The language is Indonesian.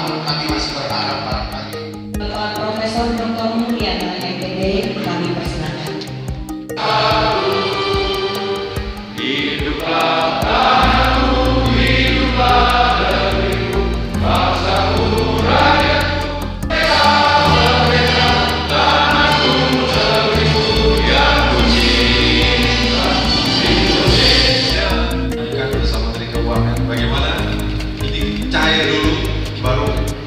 kami masih berharap barangkali. Bapak Profesor Dr. Mulyana MPD kami persilakan. Hiduplah kamu, hiduplah negeriku, bangsaku, rakyatku, merdeka, tanahku, negeriku yang ku cinta, Indonesia. Kan bersama Menteri Keuangan, bagaimana ini cair dulu, baru